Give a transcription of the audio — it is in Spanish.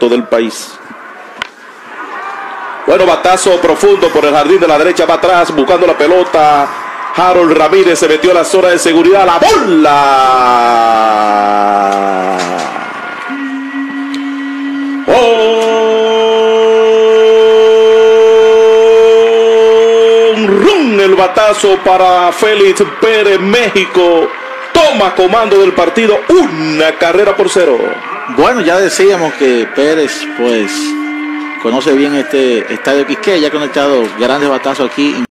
del país. Bueno, batazo profundo por el jardín de la derecha, va atrás buscando la pelota. Harold Ramírez se metió a la zona de seguridad. ¡La bola! El batazo para Félix Pérez. México toma comando del partido, 1-0. Bueno, ya decíamos que Pérez pues conoce bien este estadio Quisqueya, ya ha conectado grandes batazos aquí.